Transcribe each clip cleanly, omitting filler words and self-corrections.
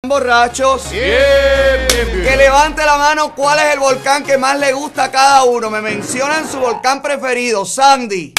borrachos. Bien. Que levante la mano cuál es el volcán que más le gusta a cada uno. Me mencionan su volcán preferido. Sandy.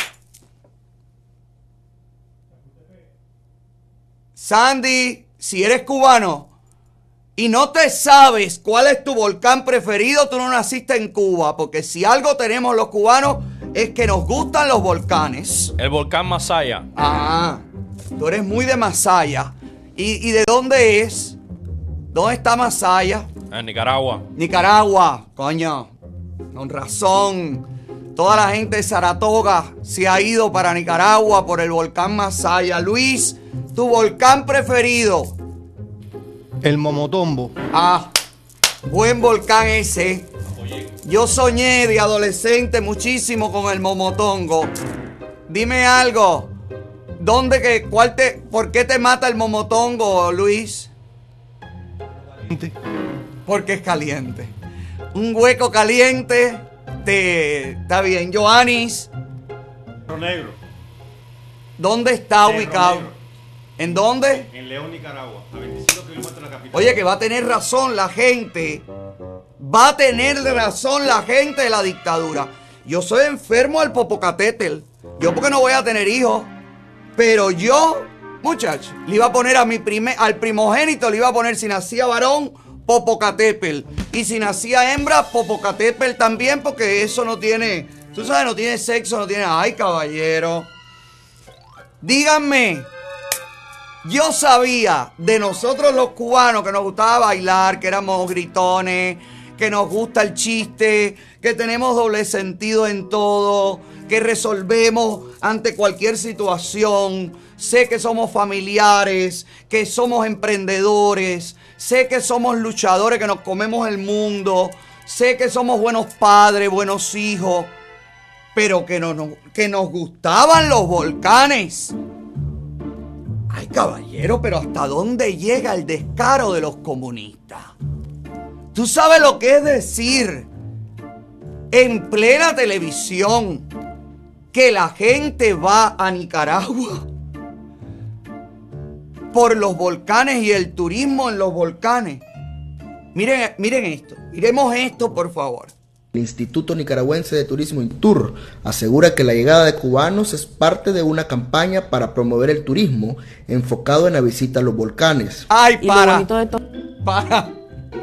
Sandy, si eres cubano y no te sabes cuál es tu volcán preferido, tú no naciste en Cuba. Porque si algo tenemos los cubanos es que nos gustan los volcanes. El volcán Masaya. Ah, tú eres muy de Masaya. ¿Y de dónde es? ¿Dónde está Masaya? En Nicaragua. Nicaragua, coño. Con razón. Toda la gente de Saratoga se ha ido para Nicaragua por el volcán Masaya. Luis, tu volcán preferido. El Momotombo. Ah, buen volcán ese. Yo soñé de adolescente muchísimo con el Momotongo. Dime algo. ¿Por qué te mata el Momotongo, Luis? Porque es caliente. Un hueco caliente está bien. Joanis. Negro. ¿Dónde está Cerro ubicado? Negro. ¿En dónde? En León, Nicaragua, a 25 kilómetros de la capital. Oye, que va a tener razón la gente. Va a tener razón la gente de la dictadura. Yo soy enfermo al Popocatépetl. Yo porque no voy a tener hijos. Pero yo, muchacho, le iba a poner al primogénito, le iba a poner, si nacía varón, Popocatépetl. Y si nacía hembra, Popocatépetl también, porque eso no tiene, tú sabes, no tiene sexo, no tiene... Ay, caballero. Díganme, yo sabía de nosotros los cubanos que nos gustaba bailar, que éramos gritones, que nos gusta el chiste, que tenemos doble sentido en todo, que resolvemos ante cualquier situación. Sé que somos familiares, que somos emprendedores, sé que somos luchadores, que nos comemos el mundo, sé que somos buenos padres, buenos hijos, pero que nos gustaban los volcanes. Ay, caballero, pero ¿hasta dónde llega el descaro de los comunistas? ¿Tú sabes lo que es decir en plena televisión que la gente va a Nicaragua por los volcanes y el turismo en los volcanes? Miren esto, miremos esto por favor. El Instituto Nicaragüense de Turismo INTUR asegura que la llegada de cubanos es parte de una campaña para promover el turismo enfocado en la visita a los volcanes. Ay, Y lo bonito de todo. para.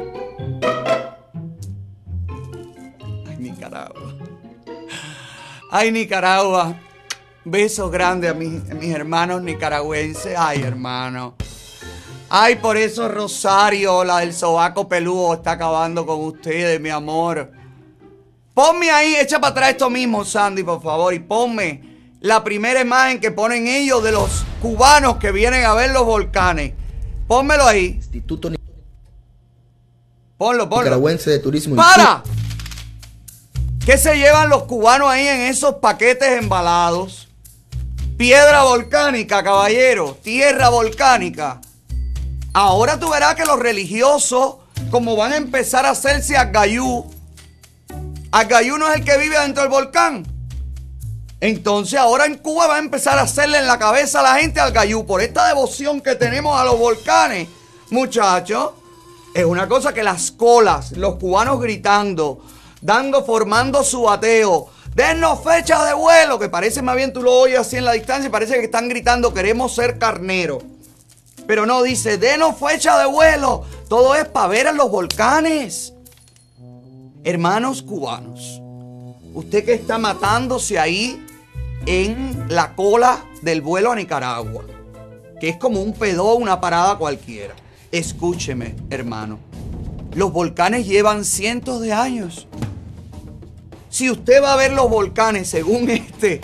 Ay, Nicaragua. Ay, Nicaragua. Besos grandes a mis hermanos nicaragüenses. Ay, hermano. Ay, por eso Rosario, la del sobaco peludo, está acabando con ustedes, mi amor. Ponme ahí, echa para atrás esto mismo, Sandy, por favor, y ponme la primera imagen que ponen ellos de los cubanos que vienen a ver los volcanes. Pónmelo ahí. Instituto Ponlo. Nicaragüense de Turismo ¡Para! ¿Qué se llevan los cubanos ahí en esos paquetes embalados? Piedra volcánica, caballero. Tierra volcánica. Ahora tú verás que los religiosos, como van a empezar a hacerse agayú. Agayú no es el que vive dentro del volcán. Entonces ahora en Cuba va a empezar a hacerle en la cabeza a la gente agayú. Por esta devoción que tenemos a los volcanes, muchachos. Es una cosa que las colas, los cubanos gritando, formando su bateo. Dennos fecha de vuelo, que parece más bien tú lo oyes así en la distancia y parece que están gritando queremos ser carneros. Pero no, dice denos fecha de vuelo. Todo es para ver a los volcanes. Hermanos cubanos, usted que está matándose ahí en la cola del vuelo a Nicaragua, que es como un pedón, una parada cualquiera. Escúcheme, hermano. Los volcanes llevan cientos de años. Si usted va a ver los volcanes según este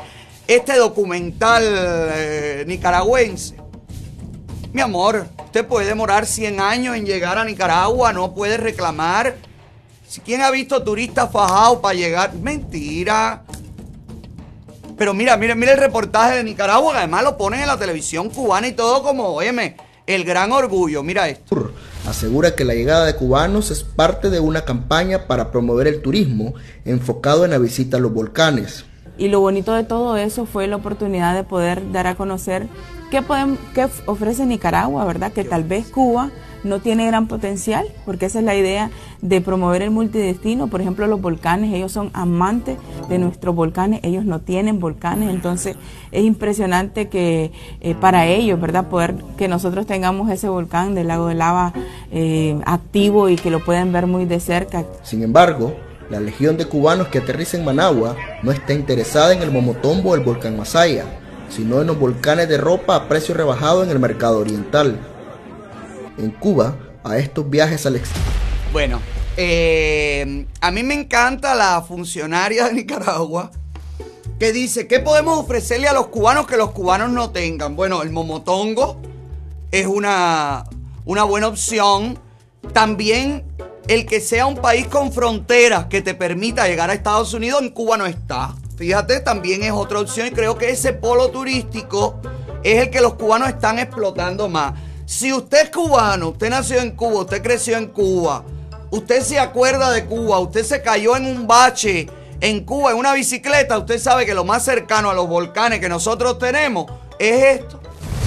documental nicaragüense, mi amor, usted puede demorar 100 años en llegar a Nicaragua, no puede reclamar. ¿Quién ha visto turistas fajados para llegar? Mentira. Pero mira el reportaje de Nicaragua, que además lo ponen en la televisión cubana y todo como, óyeme, el gran orgullo. Mira esto. Asegura que la llegada de cubanos es parte de una campaña para promover el turismo enfocado en la visita a los volcanes. Y lo bonito de todo eso fue la oportunidad de poder dar a conocer qué ofrece Nicaragua, ¿verdad? Que tal vez Cuba no tiene gran potencial, porque esa es la idea de promover el multidestino. Por ejemplo, los volcanes, ellos son amantes de nuestros volcanes, ellos no tienen volcanes, entonces es impresionante que para ellos, ¿verdad? Poder que nosotros tengamos ese volcán del lago de lava activo y que lo pueden ver muy de cerca. Sin embargo, la legión de cubanos que aterriza en Managua no está interesada en el Momotombo o el volcán Masaya, sino en los volcanes de ropa a precio rebajado en el mercado oriental. En Cuba, a estos viajes al exterior. Bueno, a mí me encanta la funcionaria de Nicaragua que dice, ¿qué podemos ofrecerle a los cubanos que los cubanos no tengan? Bueno, el momotongo es una buena opción. También el que sea un país con fronteras que te permita llegar a Estados Unidos, en Cuba no está. Fíjate, también es otra opción y creo que ese polo turístico es el que los cubanos están explotando más. Si usted es cubano, usted nació en Cuba, usted creció en Cuba, usted se acuerda de Cuba, usted se cayó en un bache en Cuba en una bicicleta, usted sabe que lo más cercano a los volcanes que nosotros tenemos es esto.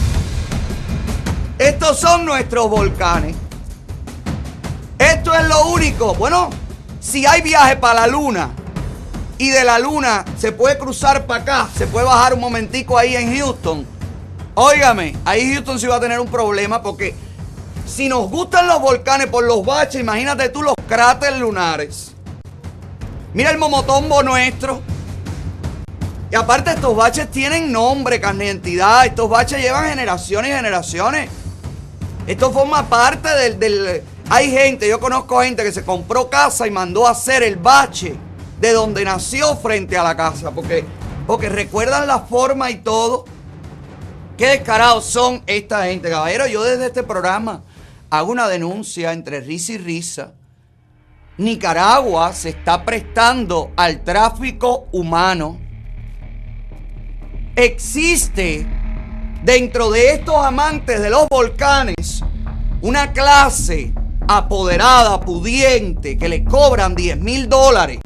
Estos son nuestros volcanes. Esto es lo único. Bueno, si hay viaje para la luna y de la luna se puede cruzar para acá, se puede bajar un momentico ahí en Houston. Óigame, ahí Houston sí va a tener un problema porque si nos gustan los volcanes por los baches, imagínate tú los cráteres lunares. Mira el momotombo nuestro. Y aparte estos baches tienen nombre, carne de identidad. Estos baches llevan generaciones y generaciones. Esto forma parte del... Hay gente, yo conozco gente que se compró casa y mandó a hacer el bache de donde nació frente a la casa. Porque recuerdan la forma y todo. Qué descarados son esta gente, caballero. Yo desde este programa hago una denuncia entre risa y risa. Nicaragua se está prestando al tráfico humano. Existe dentro de estos amantes de los volcanes una clase apoderada, pudiente, que le cobran $10,000.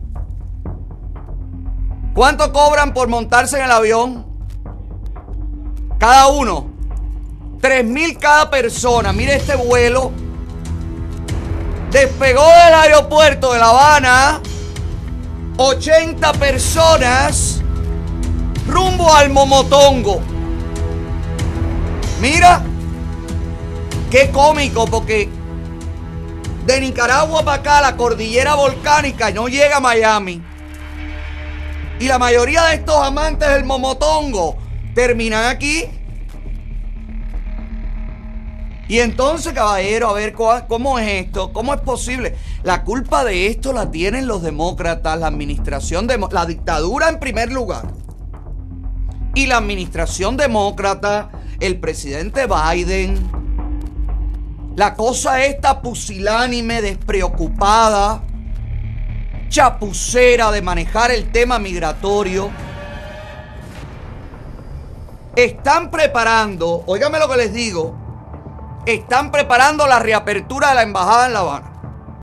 ¿Cuánto cobran por montarse en el avión? Cada uno, 3,000 cada persona. Mire este vuelo. Despegó del aeropuerto de La Habana 80 personas rumbo al Momotongo. Mira, qué cómico, porque de Nicaragua para acá la cordillera volcánica no llega a Miami. Y la mayoría de estos amantes del Momotongo terminan aquí. Y entonces, caballero, a ver cómo es esto, cómo es posible. La culpa de esto la tienen los demócratas, la administración, la dictadura en primer lugar. Y la administración demócrata, el presidente Biden. La cosa esta pusilánime, despreocupada, chapucera de manejar el tema migratorio. Están preparando, óigame lo que les digo, están preparando la reapertura de la embajada en La Habana.